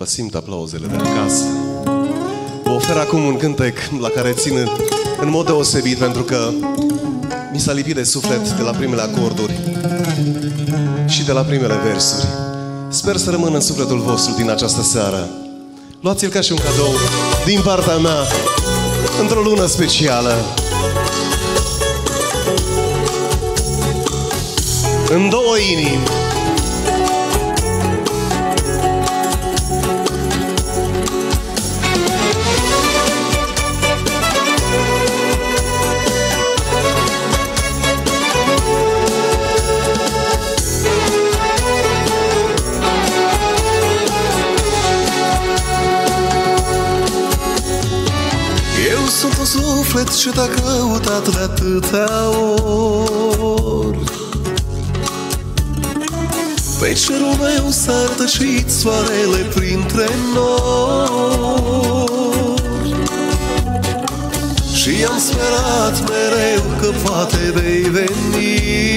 Vă simt aplauzele de acasă. Vă ofer acum un cântec la care țin în mod deosebit, pentru că mi s-a lipit de suflet de la primele acorduri și de la primele versuri. Sper să rămână în sufletul vostru din această seară. Luați-l ca și un cadou din partea mea într-o lună specială. În două inimi. Eu sunt un suflet ce te-a căutat de atâtea ori. Pe cerul meu s-a rătăcit soarele printre nori și am sperat mereu că poate vei veni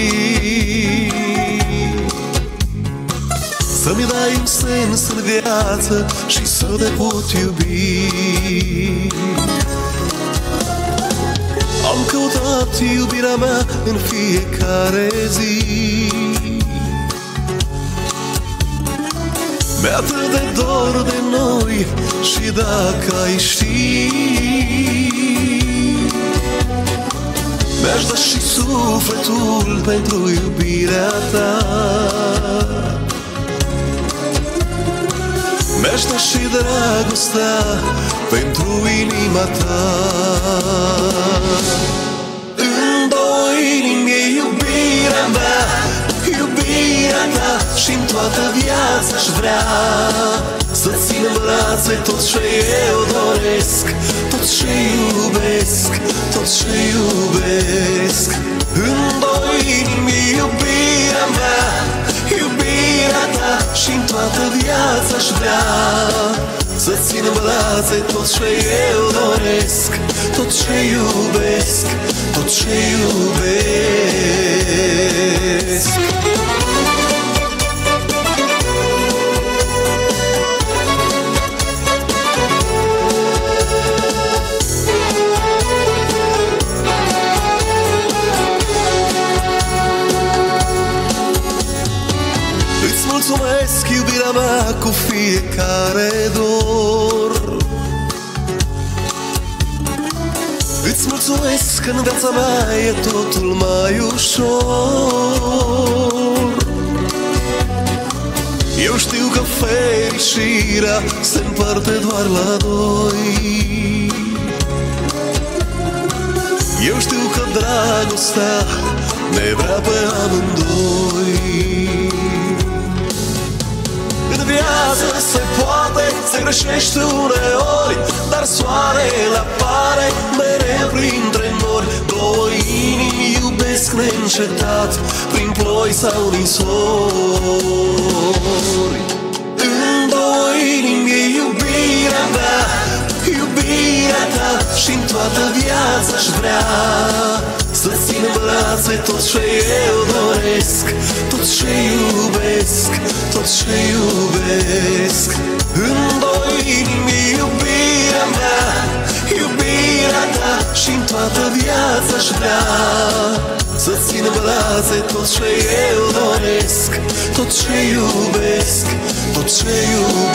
să-mi dai un sens în viață și să te pot iubi. Am căutat iubirea mea în fiecare zi. Mi-e atât de dor de noi și dacă ai ști, mi-aș da și sufletul pentru iubirea ta. Mi-aș da și dragostea pentru inima ta. În două inimi e iubirea mea, iubirea ta, și-n toată viața aș vrea să țin în brațe tot ce eu doresc, tot ce iubesc, tot ce iubesc. În două inimi e iubirea mea, iubirea ta, și-n toată viața aș vrea să țin în brațe tot ce eu doresc, tot ce iubesc, tot ce iubesc. Îți mulțumesc, iubirea mea, cu fiecare dor. Îți mulțumesc că în viața mea e totul mai ușor. Eu știu că fericirea se împarte doar la doi. Eu știu că dragostea ne vrea pe amândoi. În viață se poate, se greșește uneori, dar soarele apare mereu printre nori. Două inimi iubesc neîncetat, prin ploi sau nisori. În două inimi e iubirea mea, iubirea ta, și-n toată viața aș vrea să țin în brațe tot ce eu doresc, tot ce iubesc, tot ce iubesc. În două inimi iubirea mea, iubirea ta, și-n toată viața aș vrea să țin în brațe tot ce eu doresc, tot ce iubesc, tot ce iubesc.